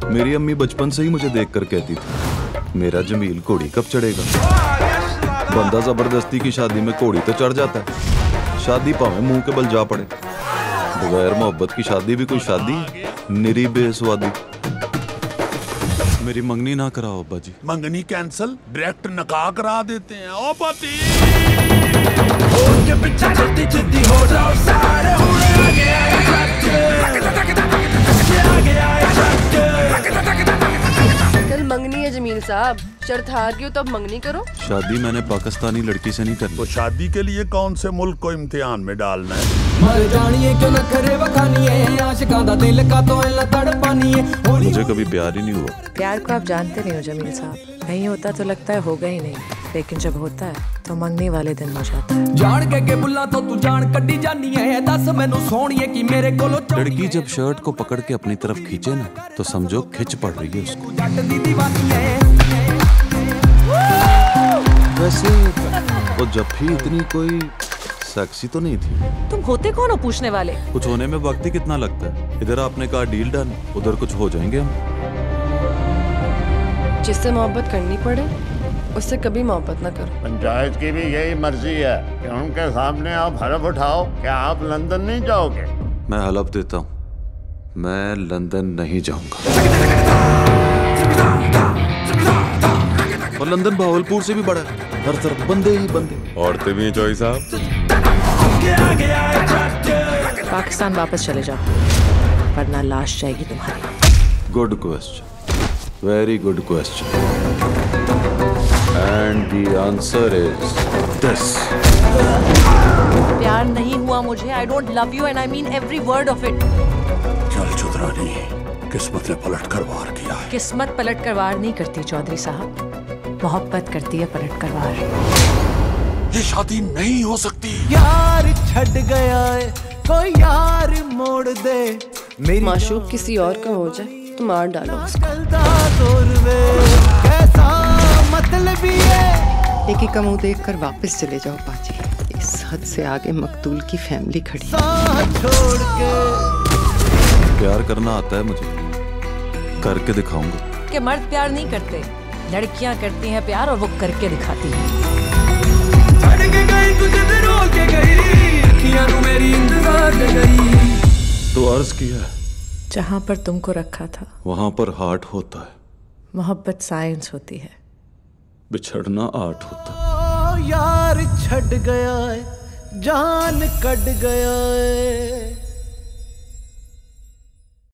मेरी अम्मी बचपन से ही मुझे देखकर कहती थी, मेरा जमील घोड़ी कब चढ़ेगा। बंदा जबरदस्ती की शादी में घोड़ी तो चढ़ जाता है, शादी पावे मुंह के बल जा पड़े। बगैर मोहब्बत की शादी भी कोई शादी, निरी बेस्वादी। मेरी मंगनी ना कराओ अब्बा जी। मंगनी कैंसल, डायरेक्ट निकाह करा देते हैं। ओ पति कल मंगनी है जमील साहब, शर्त हार गई हो तो अब मंगनी करो। शादी मैंने पाकिस्तानी लड़की से नहीं करनी। तो शादी के लिए कौन से मुल्क को इम्तिहान में डालना है? मुझे कभी प्यार ही नहीं हुआ। प्यार को आप जानते नहीं हो जमील साहब, नहीं होता तो लगता है होगा ही नहीं, लेकिन जब होता है तो मंगनी वाले दिन हो जाता है। जान के बुला तो तू जान कड्डी जानी है, दस मैनू सोहणिए कि मेरे कोलो। लड़की जब शर्ट को पकड़ के अपनी तरफ खींचे ना तो समझो खिंच पड़ रही है उसको। वैसे वो जब भी इतनी कोई सेक्सी तो नहीं थी। तुम होते कौन हो पूछने वाले? कुछ होने में वक्त ही कितना लगता है। इधर आपने कहा डील डन, उधर कुछ हो जाएंगे हम। जिससे मोहब्बत करनी पड़े उससे कभी मोहब्बत ना करो। पंचायत की भी यही मर्जी है कि उनके सामने आप हलफ उठाओ कि आप लंदन नहीं जाओगे। मैं हलफ देता हूँ, मैं लंदन नहीं जाऊंगा। और लंदन भावलपुर से भी बड़ा है, हर तरफ बंदे ही बंदे। औरतें भी हैं चौधरी साहब। पाकिस्तान वापस चले जाओ वरना लाश जाएगी तुम्हारी। Good question, very good question. And the answer is this. प्यार नहीं हुआ मुझे। I don't love you and I mean every word of it. चल चुदरानी, किस्मत ने पलट कर वार किया है। किस्मत पलट कर वार नहीं करती चौधरी साहब, मोहब्बत करती है पलट कर वार। ये शादी नहीं हो सकती। यार छड़ गया है कोई यार मोड़ दे, मेरी माशूक किसी और का हो जाए तो मार डालो। एक ही का मुंह देख कर वापस चले जाओ पाजी। इस हद से आगे मकतूल की फैमिली खड़ी। प्यार करना आता है मुझे, करके दिखाऊंगा। कि मर्द प्यार नहीं करते, लड़कियां करती हैं प्यार और वो करके दिखाती हैं। तो अर्ज किया, जहां पर तुमको रखा था वहां पर हार्ट होता है। मोहब्बत साइंस होती है, बिछड़ना आर्ट होता है। यार छड़ गया है, जान कट गया है।